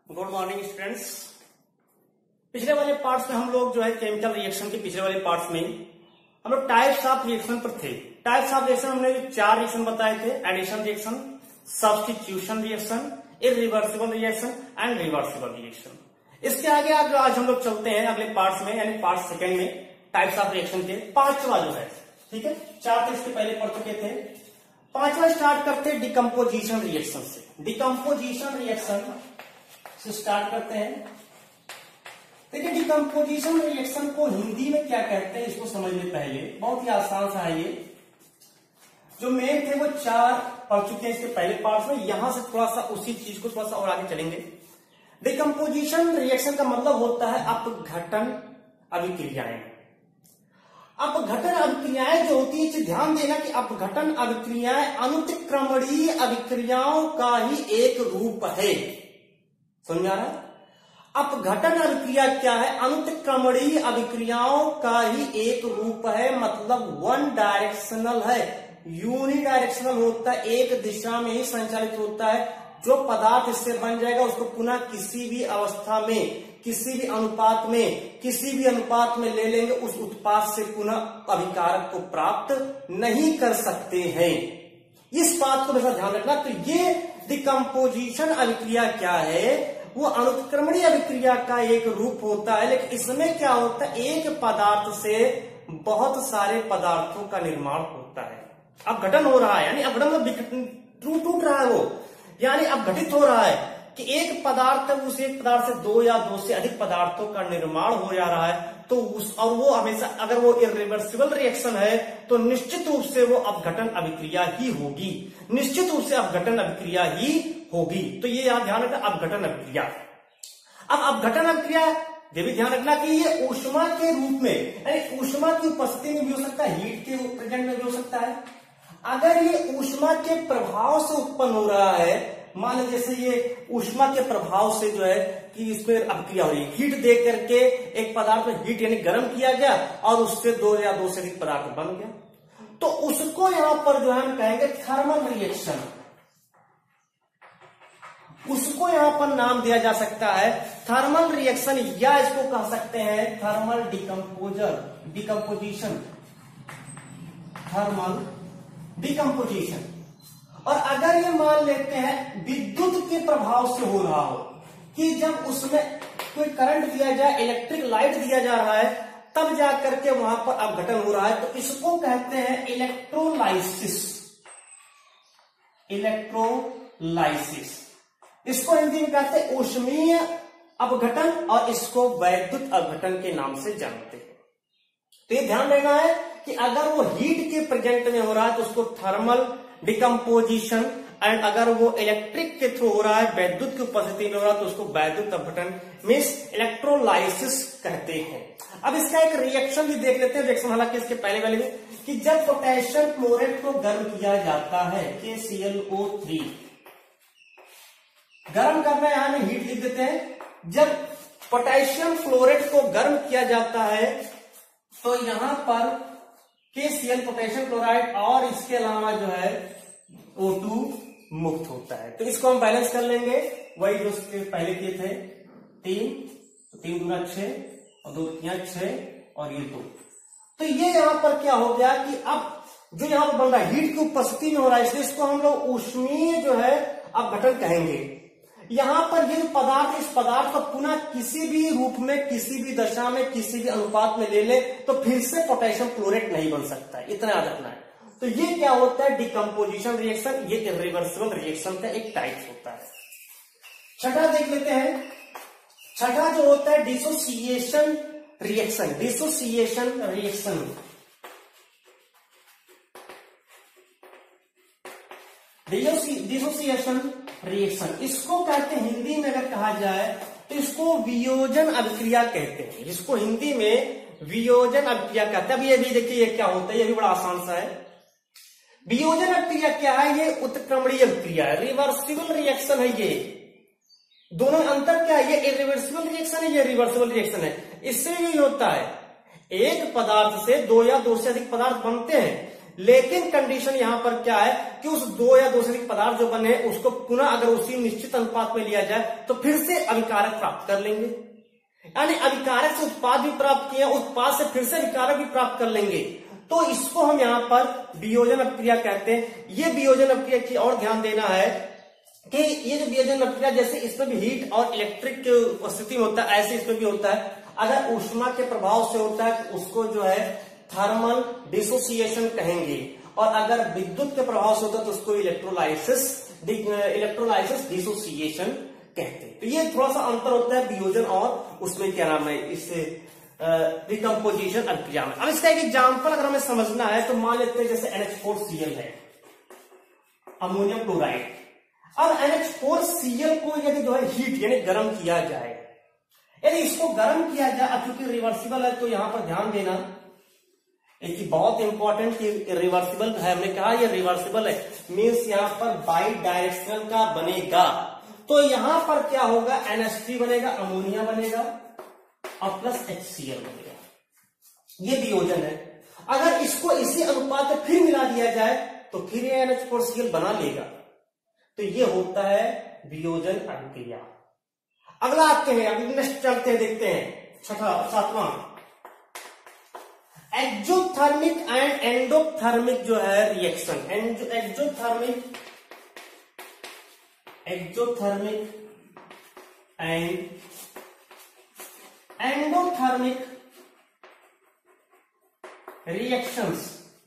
Good morning students. पिछले वाले parts में हम लोग जो है केमिकल रिएक्शन के पिछले वाले पार्ट्स में हम लोग टाइप्स ऑफ रिएक्शन पर थे। टाइप्स ऑफ रिएक्शन हमने 4 रिएक्शन बताए थे: addition reaction, substitution reaction, irreversible reaction and reversible reaction. इसके आगे आज हम लोग चलते हैं अगले पार्ट्स में, यानी पार्ट सेकेंड में टाइप्स ऑफ रिएक्शन के 5वां जो है, ठीक है। 4 तो इसके पहले पढ़ चुके थे। 5वां स्टार्ट करते हैं डिकम्पोजिशन रिएक्शन से। डिकम्पोजिशन रिएक्शन से स्टार्ट करते हैं। देखिए, डिकम्पोजिशन रिएक्शन को हिंदी में क्या कहते हैं इसको समझने पहले बहुत ही आसान सा है। ये जो मेन थे वो 4 पढ़ चुके हैं इसके पहले पार्ट में। यहां से थोड़ा सा उसी चीज को थोड़ा सा और आगे चलेंगे। डिकम्पोजिशन रिएक्शन का मतलब होता है अपघटन अभिक्रियाएं। अपघटन अभिक्रियाएं जो होती है, ध्यान देना कि अपघटन अभिक्रियाएं अनुत्क्रमणीय अभिक्रियाओं का ही एक रूप है। समझ आ रहा है? अपघटन अभिक्रिया क्या है? अनुत्क्रमणीय अभिक्रियाओं का ही एक रूप है, मतलब वन डायरेक्शनल है, यूनिडायरेक्शनल होता है, एक दिशा में ही संचालित होता है। जो पदार्थ इससे बन जाएगा उसको पुनः किसी भी अवस्था में, किसी भी अनुपात में ले लेंगे, उस उत्पाद से पुनः अभिकारक को प्राप्त नहीं कर सकते हैं। इस बात को हमेशा ध्यान रखना। तो ये डिकम्पोजिशन अभिक्रिया क्या है? वो अनुत्क्रमणीय अभिक्रिया का एक रूप होता है, लेकिन इसमें क्या होता है, एक पदार्थ से बहुत सारे पदार्थों का निर्माण होता है। अपघटन हो रहा है, यानी अपघटन टूट रहा है वो, यानी अपघटित हो रहा है कि एक पदार्थ उस एक पदार्थ से 2 या 2 से अधिक पदार्थों का निर्माण हो जा रहा है। तो और वो हमेशा, अगर वो इरिवर्सिबल रिएक्शन है तो निश्चित रूप से वो अपघटन अभिक्रिया ही होगी, निश्चित रूप से अपघटन अभिक्रिया ही होगी। तो ये याद ध्यान रखना, अपघटन अभिक्रिया। अब अपघटन अभिक्रिया ये भी ध्यान रखना कि ये ऊष्मा के रूप में, यानी ऊष्मा की उपस्थिति में भी हो सकता है, हीट के प्रेजेंट में भी हो सकता है। अगर ये ऊष्मा के प्रभाव से उत्पन्न हो रहा है, मान लीजिए जैसे ये ऊष्मा के प्रभाव से जो है कि इसमें अभिक्रिया हो रही है, हीट दे करके एक पदार्थ में हीट यानी गर्म किया गया और उससे 2 या 2 से अधिक पदार्थ बन गया, तो उसको यहां पर जो है हम कहेंगे थर्मल रिएक्शन। उसको यहां पर नाम दिया जा सकता है थर्मल रिएक्शन, या इसको कह सकते हैं थर्मल डिकम्पोजिशन, थर्मल डिकम्पोजिशन। और अगर ये मान लेते हैं विद्युत के प्रभाव से हो रहा हो, कि जब उसमें कोई करंट दिया जाए, इलेक्ट्रिक लाइट दिया जा रहा है, तब जाकर के वहां पर अपघटन हो रहा है, तो इसको कहते हैं इलेक्ट्रोलाइसिस। इलेक्ट्रोलाइसिस, इसको हिंदी में कहते हैं ऊष्मीय अपघटन, और इसको वैद्युत अपघटन के नाम से जानते हैं। तो ये ध्यान देना है कि अगर वो हीट के प्रेजेंट में हो रहा है तो उसको थर्मल डिकम्पोजिशन, एंड अगर वो इलेक्ट्रिक के थ्रू हो रहा है, वैद्युत की उपस्थिति में हो रहा है, तो उसको वैद्युत अपघटन मींस इलेक्ट्रोलाइसिस कहते हैं। अब इसका एक रिएक्शन भी देख लेते हैं। रिएक्शन हालांकि इसके पहले वाले में, कि जब पोटेशियम क्लोराइड को गर्म किया जाता है, KClO3, गर्म करना यहां में हीट लिख देते हैं। जब पोटेशियम क्लोराइड को गर्म किया जाता है तो यहां पर KCl पोटेशियम क्लोराइड और इसके अलावा जो है O2 मुक्त होता है। तो इसको हम बैलेंस कर लेंगे, वही जो उसके पहले किए थे, 3, तो 3 दूना 6 और 2 तिया 6 और ये 2। तो ये यहां पर क्या हो गया कि अब जो यहां पर बन रहा है हीट की उपस्थिति में हो रहा है, इसलिए इसको हम लोग ऊष्मीय जो है अपघटन कहेंगे। यहां पर ये पदार्थ, इस पदार्थ को पुनः किसी भी रूप में, किसी भी दशा में, किसी भी अनुपात में ले ले तो फिर से पोटेशियम क्लोराइड नहीं बन सकता है, इतना याद रखना है। तो ये क्या होता है? Decomposition reaction. ये इरिवर्सिबल रिएक्शन का एक टाइप होता है। छठा देख लेते हैं। छठा जो होता है dissociation reaction. Dissociation reaction, dissociation reaction, इसको कहते हैं हिंदी में अगर कहा जाए तो इसको वियोजन अभिक्रिया कहते हैं। इसको हिंदी में वियोजन अभिक्रिया कहते हैं। अब ये भी देखिए ये क्या होता है, ये भी बड़ा आसान सा है। वियोजन अभिक्रिया क्या है? ये उत्क्रमणीय अभिक्रिया है, रिवर्सिबल रिएक्शन है। ये दोनों अंतर क्या है? ये इरिवर्सिबल रिएक्शन है, ये रिवर्सिबल रिएक्शन है। इससे यही होता है, एक पदार्थ से 2 या 2 से अधिक पदार्थ बनते हैं, लेकिन कंडीशन यहां पर क्या है कि उस दो या दो से अधिक पदार्थ जो बने उसको पुनः अगर उसी निश्चित अनुपात में लिया जाए तो फिर से अभिकारक प्राप्त कर लेंगे। यानी अभिकारक से उत्पाद भी प्राप्त किया, उत्पाद से फिर से अभिकारक भी प्राप्त कर लेंगे। तो इसको हम यहां पर वियोजन अपक्रिया कहते हैं। ये वियोजन अपक्रिया की और ध्यान देना है कि ये जो वियोजन अपक्रिया जैसे इसमें भी हीट और इलेक्ट्रिक की उपस्थिति में होता है, ऐसे इसमें भी होता है। अगर ऊष्मा के प्रभाव से होता है तो उसको जो है थर्मल डिसोसिएशन कहेंगे, और अगर विद्युत के प्रभाव से होता है तो उसको इलेक्ट्रोलाइसिस डिसोसिएशन कहते हैं। तो ये थोड़ा सा अंतर होता है वियोजन और उसमें क्या नाम है इससे डिकम्पोजिशन अभिक्रिया में। अब इसका एक एग्जाम्पल अगर हमें समझना है तो मान लेते हैं जैसे NH4Cl है, अमोनियम क्लोराइड। अब NH4Cl को यदि जो है हीट यानी गर्म किया जाए, यदि इसको गर्म किया जाए, अब चूंकि रिवर्सिबल है तो यहां पर ध्यान देना एक बहुत इंपॉर्टेंट रिवर्सिबल है। हमने कहा ये रिवर्सिबल है, मीन्स यहां पर बाई डायरेक्शनल का बनेगा। तो यहां पर क्या होगा, NH3 बनेगा, अमोनिया बनेगा और प्लस HCl बनेगा। ये वियोजन है। अगर इसको इसी अनुपात में फिर मिला दिया जाए तो फिर ये NH4Cl बना लेगा। तो ये होता है वियोजन अभिक्रिया। अगला आते हैं, अभी नेक्स्ट चलते हैं, देखते हैं सातवां एक्सोथर्मिक एंड एंडोथर्मिक जो है reaction. Exothermic and endothermic reactions.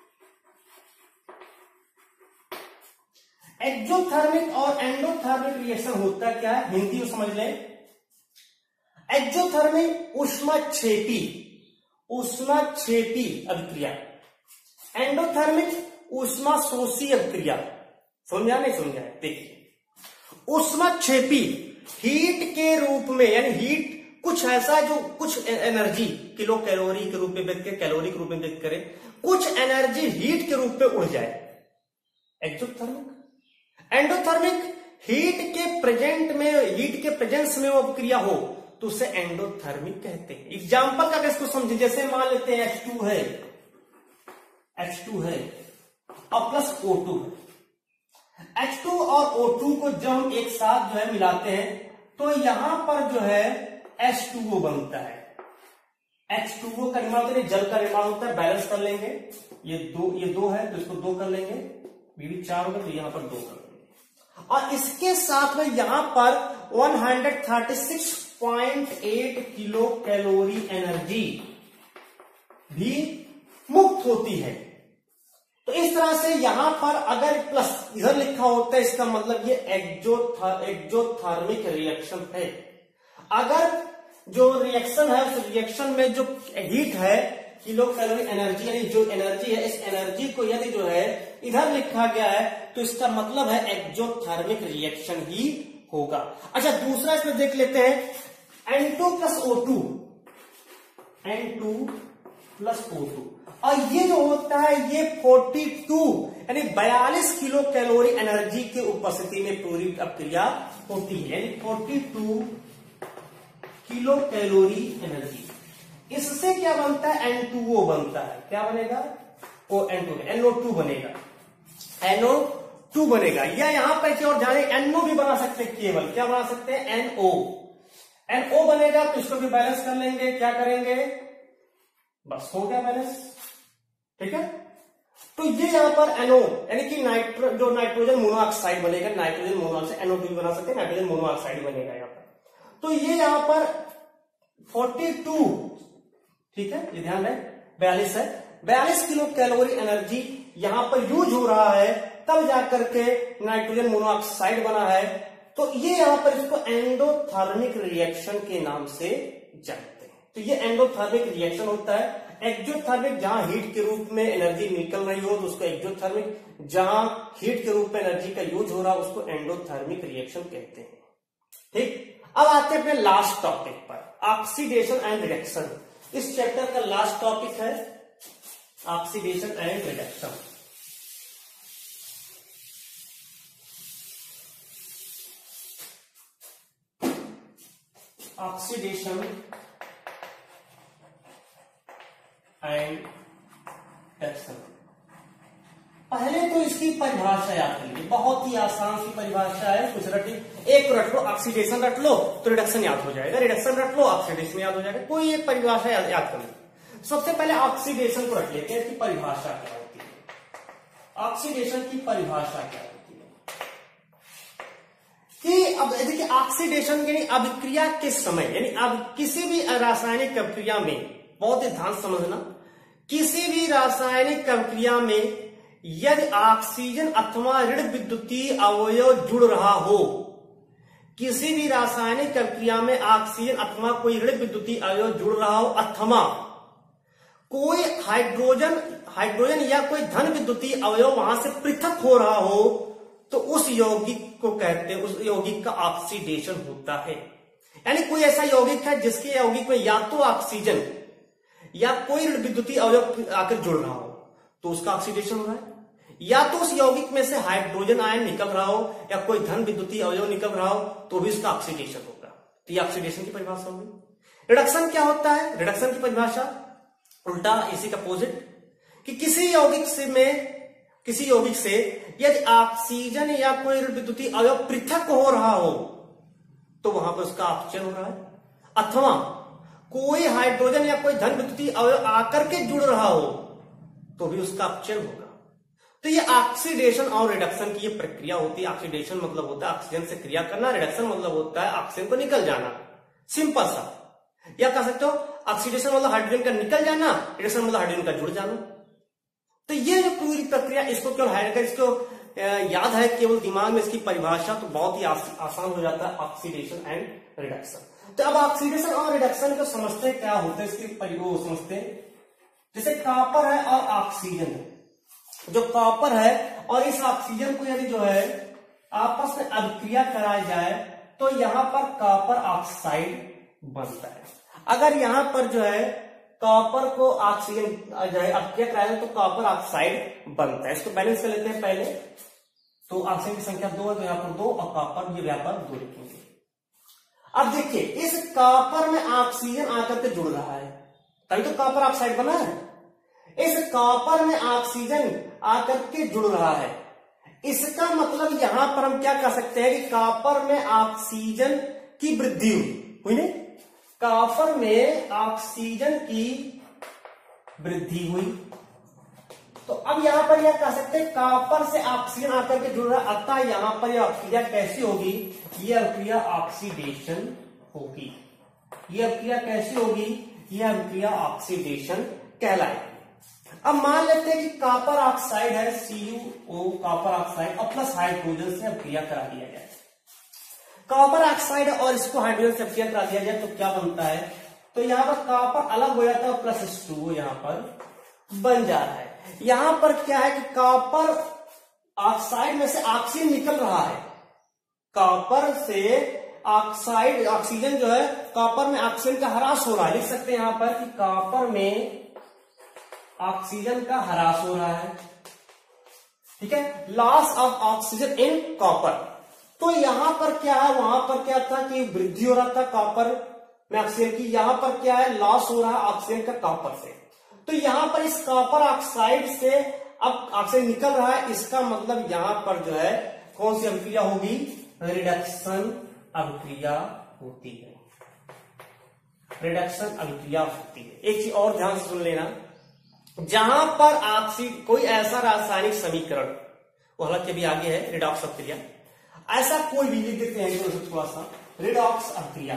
Exothermic और एंडोथर्मिक रिएक्शन होता क्या है, हिंदी में समझ लें। एक्सोथर्मिक ऊष्माक्षेपी अभिक्रिया, एंडोथर्मिक ऊष्माशोषी अभिक्रिया। समझा नहीं समझा? देखिए, ऊष्माक्षेपी हीट के रूप में, यानी हीट कुछ ऐसा जो कुछ एनर्जी किलो कैलोरी के रूप में व्यक्त करे, कैलोरी के रूप में व्यक्त करे, कुछ एनर्जी हीट के रूप में उड़ जाए, एक्सोथर्मिक। एंडोथर्मिक हीट के प्रेजेंस में वो अभिक्रिया हो तो उसे एंडोथर्मिक कहते हैं। एग्जाम्पल का इसको समझे, जैसे मान लेते हैं H2 है और प्लस O2 है। H2 और O2 को जब हम एक साथ जो है मिलाते हैं तो यहां पर जो है H2O बनता है। H2O का निर्माण होता है, जल का निर्माण होता है। बैलेंस कर लेंगे, ये दो है तो इसको 2 कर लेंगे, ये भी 4 होगा तो यहां पर 2 कर लेंगे। और इसके साथ में यहां पर 136.8 किलो कैलोरी एनर्जी भी मुक्त होती है। तो इस तरह से यहां पर अगर प्लस इधर लिखा होता है, इसका मतलब ये एक्सोथर्मिक रिएक्शन है। अगर जो रिएक्शन है उस रिएक्शन में जो हीट है, किलो कैलोरी एनर्जी, यानी जो एनर्जी है, इस एनर्जी को यदि जो है इधर लिखा गया है तो इसका मतलब है एक्सोथर्मिक रिएक्शन ही होगा। अच्छा, दूसरा इसमें देख लेते हैं N2 प्लस O2, और ये जो होता है ये 42 यानी 42 किलो कैलोरी एनर्जी की उपस्थिति में पूरी अभिक्रिया होती है, यानी 42 किलो कैलोरी एनर्जी। इससे क्या बनता है, N2O बनता है। क्या बनेगा, NO2 बनेगा, NO2 बनेगा। या यहां पर की और जाने NO भी बना सकते हैं, केवल क्या बना सकते हैं, NO बनेगा। तो इसको भी बैलेंस कर लेंगे, क्या करेंगे, बस हो गया बैलेंस, ठीक है। तो ये यहां पर NO यानी कि जो नाइट्रोजन मोनोऑक्साइड बनेगा, नाइट्रोजन मोनोऑक्साइड, NO2 भी बना सकते हैं, नाइट्रोजन मोनोऑक्साइड बनेगा यहां पर। तो ये यहां पर 42, ठीक है, ये ध्यान है, 42 है, 42 किलो कैलोरी एनर्जी यहां पर यूज हो रहा है, तब जाकर के नाइट्रोजन मोनोऑक्साइड बना है। तो ये यहां पर इसको एंडोथर्मिक रिएक्शन के नाम से जानते हैं। तो ये एंडोथर्मिक रिएक्शन होता है। एक्सोथर्मिक जहां हीट के रूप में एनर्जी निकल रही हो तो उसको एक्सोथर्मिक, जहां हीट के रूप में एनर्जी का यूज हो रहा है उसको एंडोथर्मिक रिएक्शन कहते हैं। ठीक, अब आते हैं अपने लास्ट टॉपिक पर, ऑक्सीडेशन एंड रिडक्शन। इस चैप्टर का लास्ट टॉपिक है oxidation and reduction. Oxidation and reduction. इसकी परिभाषा याद कर लीजिए, बहुत ही आसान सी परिभाषा है, कुछ एक रट लो, ऑक्सीडेशन रट लो तो रिडक्शन याद हो जाएगा, रिडक्शन रट लो ऑक्सीडेशन याद हो जाएगा, कोई एक परिभाषा याद कर लो। सबसे पहले ऑक्सीडेशन को रख लेते हैं, इसकी परिभाषा क्या होती है। ऑक्सीडेशन की परिभाषा क्या होती है कि अब देखिए ऑक्सीडेशन यानी अभिक्रिया के समय, यानी अब किसी भी रासायनिक अभिक्रिया में, बहुत ही ध्यान से समझना, किसी भी रासायनिक अभिक्रिया में यदि ऑक्सीजन अथवा ऋण विद्युतीय अवयव जुड़ रहा हो, किसी भी रासायनिक अभिक्रिया में ऑक्सीजन अथवा कोई ऋण विद्युतीय अवयव जुड़ रहा हो, अथवा कोई हाइड्रोजन या कोई धन विद्युतीय अवयव वहां से पृथक हो रहा हो, तो उस यौगिक को कहते हैं, उस यौगिक का ऑक्सीडेशन होता है। यानी कोई ऐसा यौगिक है जिसके यौगिक में या तो ऑक्सीजन या कोई ऋण विद्युतीय अवयव आकर जुड़ रहा हो तो उसका ऑक्सीडेशन हो रहा है, या तो उस यौगिक में से हाइड्रोजन आयन निकल रहा हो या कोई धन विद्युतीय अवयव निकल रहा हो तो भी उसका ऑक्सीडेशन होगा। तो ये ऑक्सीडेशन की परिभाषा होगी। रिडक्शन क्या होता है? रिडक्शन की परिभाषा उल्टा, इसी का अपोजिट, कि किसी यौगिक से यदि ऑक्सीजन या कोई विद्युतीय अवयव पृथक हो रहा हो तो वहां पर उसका ऑक्सीजन हो रहा है, अथवा कोई हाइड्रोजन या कोई धन विद्युतीय अवयव आकर के जुड़ रहा हो तो भी उसका ऑक्सीजन होगा। तो ये ऑक्सीडेशन और रिडक्शन की ये प्रक्रिया होती है। ऑक्सीडेशन मतलब होता है ऑक्सीजन से क्रिया करना, रिडक्शन मतलब होता है ऑक्सीजन को निकल जाना, सिंपल सा। या कह सकते हो ऑक्सीडेशन मतलब हाइड्रोजन का निकल जाना, रिडक्शन मतलब हाइड्रोजन का जुड़ जाना। तो ये जो पूरी प्रक्रिया, इसको केवल हाइड्रोजन, इसको याद है केवल दिमाग में इसकी परिभाषा, तो बहुत ही आसान हो जाता है ऑक्सीडेशन एंड रिडक्शन। तो अब ऑक्सीडेशन और रिडक्शन को समझते क्या होते हैं, इसकी समझते हैं। जैसे कॉपर है और ऑक्सीजन है, जो कॉपर है और इस ऑक्सीजन को यदि जो है आपस में अभिक्रिया कराई जाए तो यहां पर कॉपर ऑक्साइड बनता है। अगर यहां पर जो है कॉपर को ऑक्सीजन जो है अभिक्रिया कराया जाए तो कॉपर ऑक्साइड बनता है। इसको बैलेंस कर लेते हैं पहले। तो ऑक्सीजन की संख्या 2 है तो यहां पर 2 और कॉपर ये यहां पर 2 लिखेंगे। अब देखिए इस कॉपर में ऑक्सीजन आकर के जुड़ रहा है तभी तो कॉपर ऑक्साइड बना है। इस कॉपर में ऑक्सीजन आकर के जुड़ रहा है, इसका मतलब यहां पर हम क्या कह सकते हैं कि कॉपर में ऑक्सीजन की वृद्धि हुई नहीं, कॉपर में ऑक्सीजन की वृद्धि हुई। तो अब यहां पर यह कह सकते हैं कॉपर से ऑक्सीजन आकर के जुड़ रहा है, अतः यहां पर यह क्रिया कैसी होगी, यह क्रिया ऑक्सीडेशन होगी। यह क्रिया कैसी होगी, यह क्रिया ऑक्सीडेशन कहलाएगी। अब मान लेते हैं कि कॉपर ऑक्साइड है CuO कॉपर ऑक्साइड और प्लस हाइड्रोजन से अभिक्रिया करा दिया जाए। कॉपर ऑक्साइड और इसको हाइड्रोजन से अभिक्रिया करा दिया जाए तो क्या बनता है, तो यहां पर कॉपर अलग हो जाता है, प्लस H2O यहां पर बन जा रहा है। यहां पर क्या है कि कॉपर ऑक्साइड में से ऑक्सीजन निकल रहा है, कॉपर से ऑक्साइड ऑक्सीजन जो है कॉपर में ऑक्सीजन का ह्रास हो रहा है। लिख सकते हैं यहां पर कि कॉपर में ऑक्सीजन का ह्रास हो रहा है, ठीक है, loss of oxygen in copper. तो यहां पर क्या है, वहां पर क्या था कि वृद्धि हो रहा था कॉपर में ऑक्सीजन की, यहां पर क्या है लॉस हो रहा है ऑक्सीजन का कॉपर से। तो यहां पर इस कॉपर ऑक्साइड से अब ऑक्सीजन निकल रहा है, इसका मतलब यहां पर जो है कौन सी अभिक्रिया होगी, रिडक्शन अभिक्रिया होती है, रिडक्शन अभिक्रिया होती है। एक चीज और ध्यान से सुन लेना, जहां पर कोई ऐसा रासायनिक समीकरण, वो हालांकि अभी आगे है रिडॉक्स अभिक्रिया, ऐसा कोई भी लिख देते हैं थोड़ा सा, रिडॉक्स अभिक्रिया।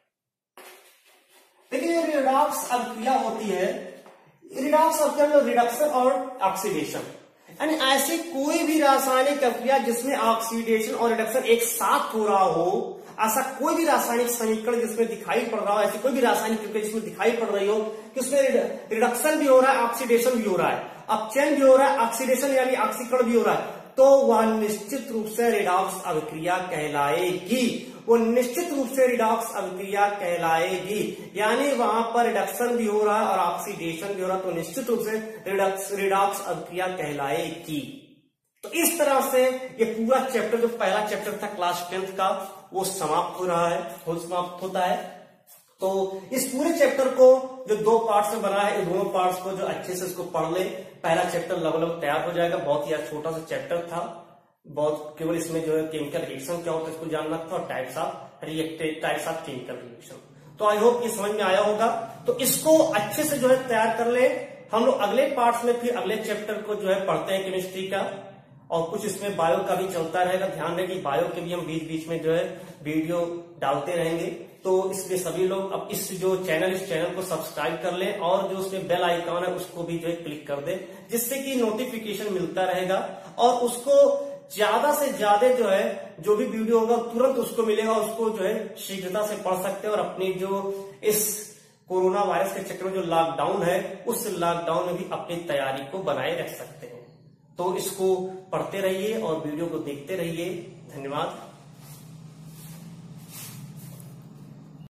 देखिए रिडॉक्स अभिक्रिया होती है, रिडॉक्स अभिक्रिया में रिडक्शन और ऑक्सीडेशन, यानी ऐसी कोई भी रासायनिक अभिक्रिया जिसमें ऑक्सीडेशन और रिडक्शन एक साथ हो रहा हो, ऐसा कोई भी रासायनिक समीकरण जिसमें दिखाई पड़ रहा हो, ऐसी कोई भी रासायनिक प्रक्रिया जिसमें दिखाई पड़ रही हो कि उसमें रिडक्शन भी हो रहा है, ऑक्सीडेशन भी हो रहा है, अपचयन भी हो रहा है, ऑक्सीडेशन यानी ऑक्सीकरण भी हो रहा है, तो वह निश्चित रूप से रिडॉक्स अभिक्रिया कहलाएगी। वो निश्चित रूप से रिडॉक्स अभिक्रिया कहलाएगी, यानी वहां पर रिडक्शन भी हो रहा है और ऑक्सीडेशन भी हो रहा है, तो निश्चित रूप से रिडॉक्स अभिक्रिया कहलाएगी। तो इस तरह से ये पूरा चैप्टर, जो पहला चैप्टर था क्लास 10th का, वो समाप्त हो रहा है, समाप्त होता है। तो इस पूरे चैप्टर को जो 2 पार्ट्स में बना है, इन दोनों पार्ट्स को जो अच्छे से इसको पढ़ ले, पहला चैप्टर लगभग तैयार हो जाएगा। बहुत ही छोटा सा चैप्टर था, बहुत केवल इसमें जो है केमिकल रिएक्शन क्या होता है इसको जानना था और टाइप्स ऑफ केमिकल रिएक्शन। तो आई होप ये समझ में आया होगा। तो इसको अच्छे से जो है तैयार कर ले। हम लोग अगले पार्ट्स में फिर अगले चैप्टर को जो है पढ़ते हैं केमिस्ट्री का, और कुछ इसमें बायो का भी चलता रहेगा। ध्यान रहे कि बायो के भी हम बीच बीच में जो है वीडियो डालते रहेंगे। तो इसलिए सभी लोग अब इस चैनल को सब्सक्राइब कर लें और जो उसमें बेल आइकॉन है उसको भी जो है क्लिक कर दें, जिससे कि नोटिफिकेशन मिलता रहेगा और उसको ज्यादा से ज्यादा जो है जो भी वीडियो होगा तुरंत उसको मिलेगा, उसको जो है शीघ्रता से पढ़ सकते हैं और अपनी जो इस कोरोना वायरस के चक्कर में जो लॉकडाउन है उस लॉकडाउन में भी अपनी तैयारी को बनाए रख सकते हैं। तो इसको पढ़ते रहिए और वीडियो को देखते रहिए। धन्यवाद।